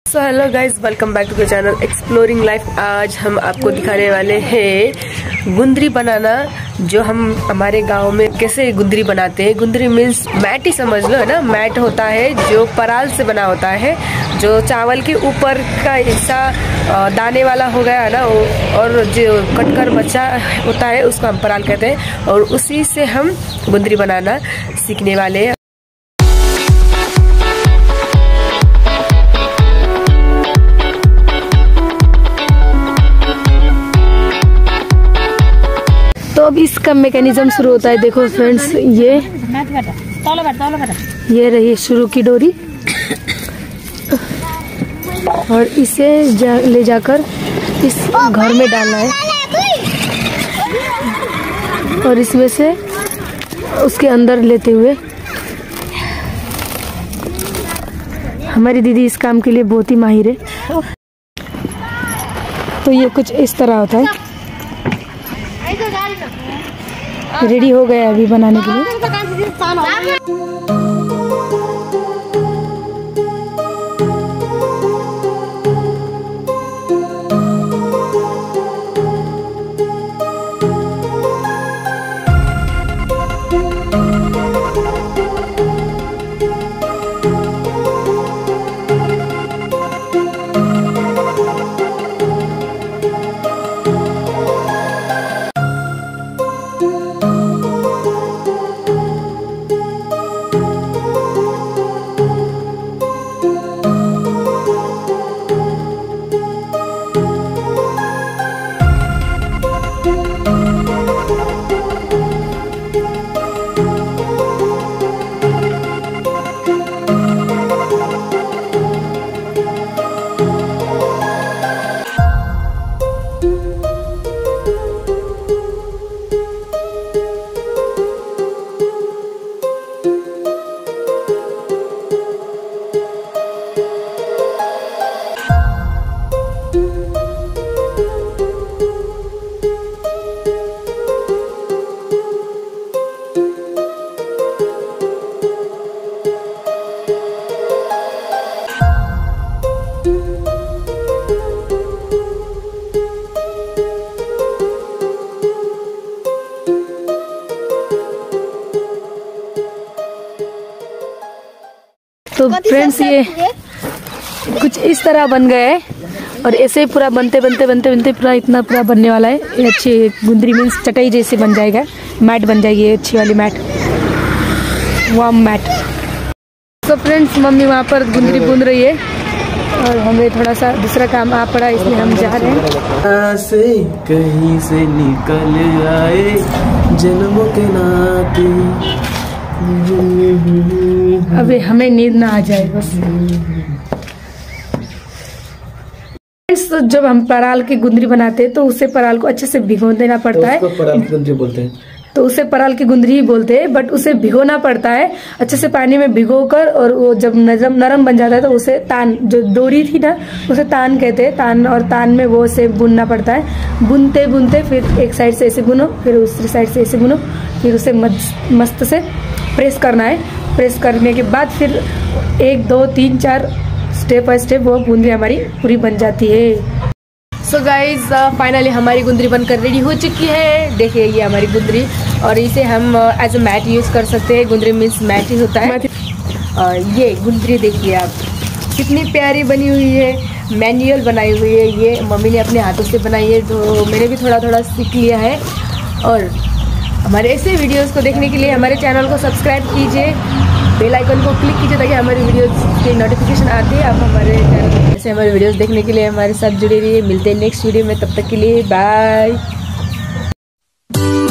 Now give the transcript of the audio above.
So hello guys, welcome back to the channel exploring life. आज हम आपको दिखाने वाले हैं गुंदरी बनाना, जो हम हमारे गांव में कैसे गुंदरी बनाते हैं। गुंदरी मीन्स मैट ही समझ लो, है ना। मैट होता है जो पराल से बना होता है, जो चावल के ऊपर का हिस्सा दाने वाला हो गया है ना, और जो कटकर बचा होता है उसको हम पराल कहते हैं, और उसी से हम गुंदरी बनाना सीखने वाले हैं। तो अब इसका मैकेनिज्म शुरू होता है। देखो फ्रेंड्स, ये रही शुरू की डोरी, और इसे ले जाकर इस घर में डालना है, और इसमें से उसके अंदर लेते हुए। हमारी दीदी इस काम के लिए बहुत ही माहिर है। तो ये कुछ इस तरह होता है। रेडी हो गया अभी बनाने के लिए। तो फ्रेंड्स, ये कुछ इस तरह बन गए है, और ऐसे पूरा बनते पूरा इतना पूरा बनने वाला है। ये अच्छी गुंदरी मीन्स चटाई जैसे बन जाएगा, मैट बन जाएगी, ये अच्छी वाली मैट, वार्म मैट। तो फ्रेंड्स, मम्मी वहाँ पर गुंदरी बुन रही है, और हमें थोड़ा सा दूसरा काम आ पड़ा, इसलिए हम जा रहे हैं। से कहीं से निकल आए जन्मों के नाते, अबे हमें नींद ना आ जाए बस। तो जब हम पराल की गुंदरी बनाते हैं तो उसे पराल को अच्छे से भिगो देना पड़ता है। पराल की गुंदरी बोलते हैं, तो उसे पराल की गुंदरी ही बोलते हैं, बट उसे भिगोना पड़ता है अच्छे से पानी में भिगोकर, और वो जब नरम बन जाता है तो उसे तान, जो डोरी थी ना उसे तान कहते हैं, तान, और तान में वो से बुनना पड़ता है। बुनते बुनते फिर एक साइड से ऐसे बुनो, फिर दूसरी साइड से ऐसे बुनो, फिर उसे मस्त से प्रेस करना है। प्रेस करने के बाद फिर 1 2 3 4 स्टेप बाय स्टेप वो गुंदरी हमारी पूरी बन जाती है। सो गाइज, फाइनली हमारी गुंदरी बनकर रेडी हो चुकी है। देखिए, ये हमारी गुंदरी, और इसे हम एज अ मैट यूज़ कर सकते हैं। गुंदरी मीन्स मैट ही होता है। और ये गुंदरी देखिए आप, कितनी प्यारी बनी हुई है, मैनुअल बनाई हुई है। ये मम्मी ने अपने हाथों से बनाई है, तो मैंने भी थोड़ा थोड़ा सीख लिया है। और हमारे ऐसे वीडियोस को देखने के लिए हमारे चैनल को सब्सक्राइब कीजिए, बेल आइकन को क्लिक कीजिए, ताकि हमारी वीडियोस की नोटिफिकेशन आती है। आप हमारे चैनल से हमारे वीडियोस देखने के लिए हमारे साथ जुड़े रहिए। मिलते हैं नेक्स्ट वीडियो में, तब तक के लिए बाय।